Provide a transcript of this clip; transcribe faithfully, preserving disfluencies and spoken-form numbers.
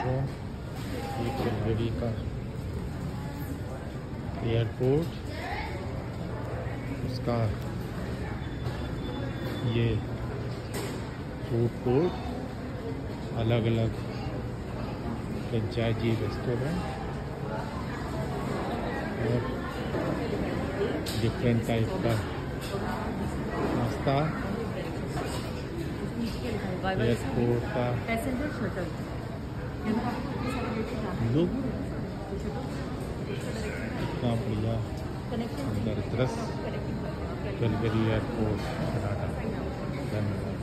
हो, ये कैलगरी का एयरपोर्ट, उसका ये फूड कोर्ट, अलग अलग फ्रेंचाइजी रेस्टोरेंट और डिफरेंट टाइप का नाश्ता, एयरपोर्ट का लुक, इतना बढ़िया अंदर दृश्य कैलगरी एयरपोर्ट कनाडा। धन्यवाद।